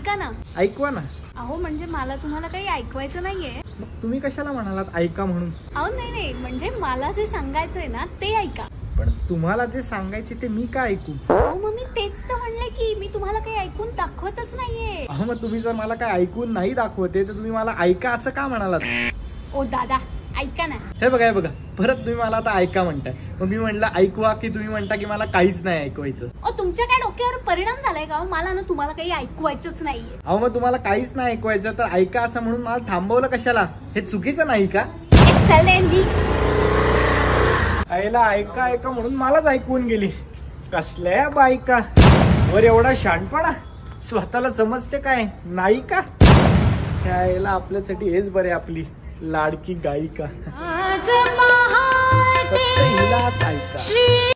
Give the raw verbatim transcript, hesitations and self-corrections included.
ऐका ना. ऐकवा ना. अहो म्हणजे मला तुम्हाला काही ऐकवायचं नाहीये. तुम्ही कशाला म्हणालात ऐका म्हणून? अहो नाही नाही, म्हणजे मला जे सांगायचंय ना ते ऐका. पण तुम्हाला जे सांगायचे ते मी का ऐकू? अहो मग मी तेच तर म्हणले की मी तुम्हाला काही ऐकून दाखवतच नाहीये. अहो मग तुम्ही जर मला काय ऐकून नाही दाखवते तर तुम्ही मला ऐका असं का म्हणालात? ओ दादा ऐका ना. हे बघा हे बघा परत तुम्ही मला आता ऐका म्हणताय. मग मी म्हटलं ऐकवा की तुम्ही म्हणता की मला काहीच नाही ऐकवायचं? ओ तुमच्या काय डोक्यावर परिणाम झालाय का? मला ना तुम्हाला काही ऐकवायचंच नाहीये. अहो मग तुम्हाला काहीच नाही ऐकवायचं तर ऐका असं म्हणून मला थांबवलं कशाला? हे चुकीचं नाही का? आईला ऐका ऐका म्हणून मलाच ऐकवून गेली. कसल्या बायका वर एवढा शहाणपणा, स्वतःला समजते काय नाही का? त्याला आपल्यासाठी हेच बरे आपली लाडकी गायिका. फक्त हिलाच ऐका.